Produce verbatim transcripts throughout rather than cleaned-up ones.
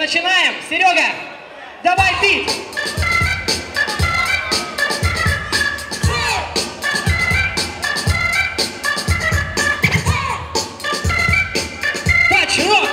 начинаем. Серега, давай бит. BochRock.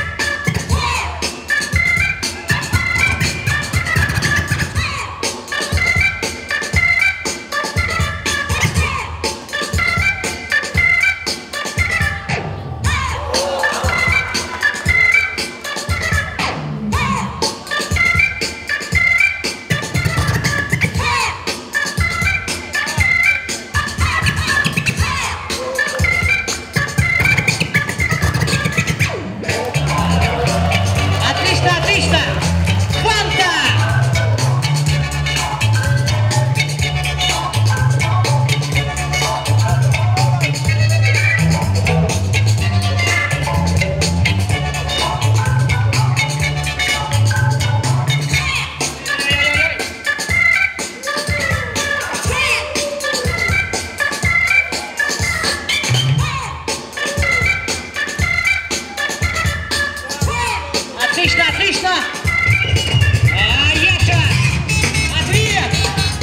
Отлично, отлично! А, Яша! Ответ!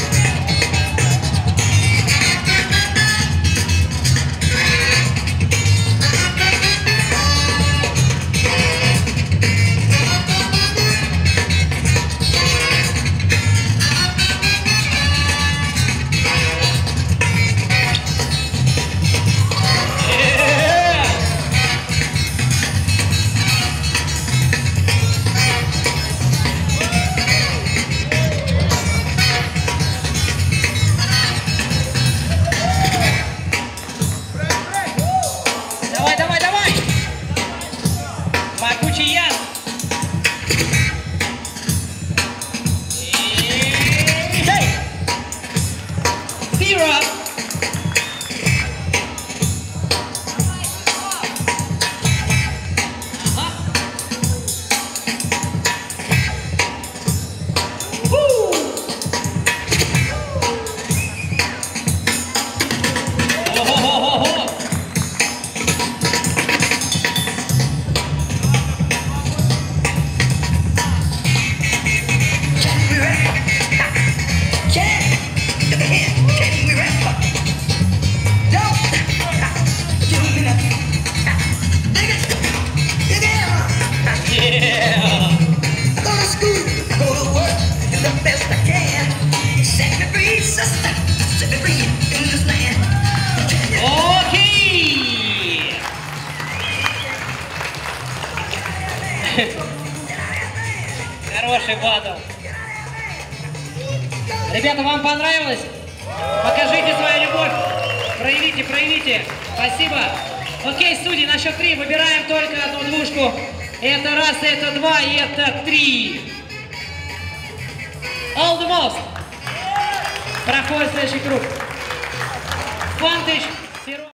Окей! Хороший батл. Ребята, вам понравилось? Покажите свою любовь. Проявите, проявите. Спасибо. Окей, судьи, на счет три выбираем только одну двушку. Это раз, это два и это три. ALLTHEMOST. Проходит следующий круг. Fantos.